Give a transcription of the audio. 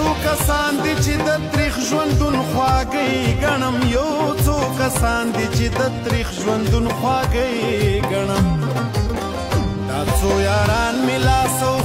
کسان دي چې د تریخ ژوندون خواږی ګڼم یو څو کسان دي چې د تریخ ژوندون خواږی ګڼم دا څو یاران مې لاس او